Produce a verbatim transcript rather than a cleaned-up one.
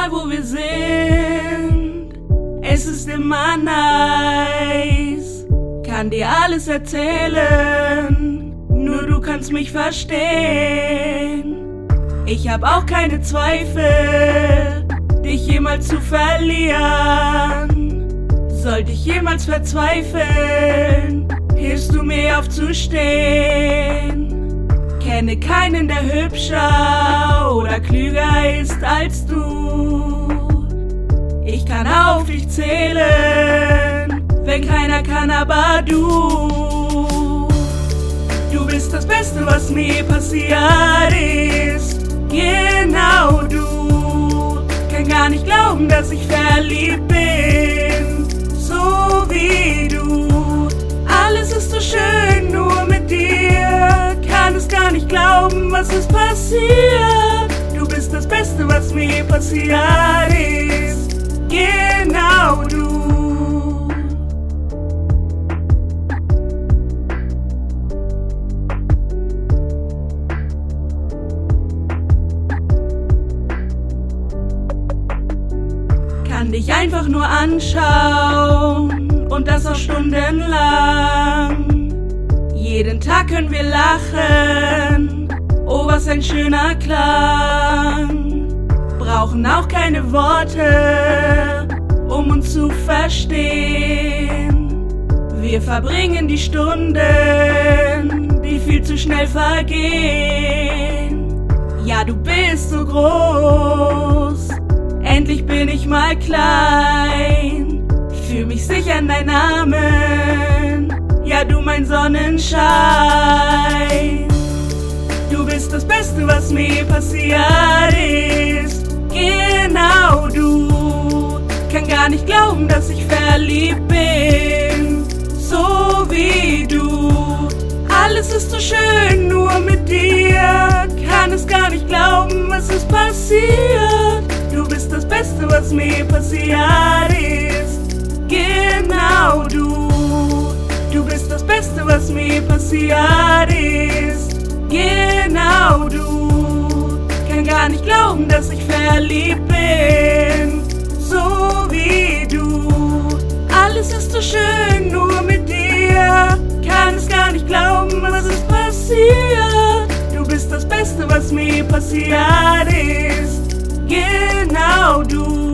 egal wo wir sind, es ist immer nice. Kann dir alles erzählen, nur du kannst mich verstehen. Ich hab auch keine Zweifel, dich jemals zu verlieren. Sollte ich jemals verzweifeln, hilfst du mir aufzustehen. Kenne keinen, der hübscher oder klüger ist als du. Ich kann auf dich zählen, wenn keiner kann, aber du. Du bist das Beste, was mir passiert ist. Genau du. Kann gar nicht glauben, dass ich verliebt bin, so wie du. Alles ist so schön, nur mit dir. Kann es gar nicht glauben, was ist passiert. Du bist das Beste, was mir passiert ist. Genau du. Kann dich einfach nur anschauen und das auch stundenlang. Jeden Tag können wir lachen, oh was ein schöner Klang. Brauchen auch keine Worte, um uns zu verstehen. Wir verbringen die Stunden, die viel zu schnell vergehen. Ja, du bist so groß, endlich bin ich mal klein. Fühl mich sicher in deinen Armen, ja du mein Sonnenschein. Du bist das Beste, was mir passiert ist. Genau du. Kann gar nicht glauben, dass ich verliebt bin, so wie du. Alles ist so schön, nur mit dir. Kann es gar nicht glauben, was ist passiert. Du bist das Beste, was mir passiert ist. Genau du. Du bist das Beste, was mir passiert ist. Genau du. Kann gar nicht glauben, dass ich verliebt bin, so wie du. Alles ist so schön, nur mit dir. Kann es gar nicht glauben, was ist passiert. Du bist das Beste, was mir passiert ist. Genau du.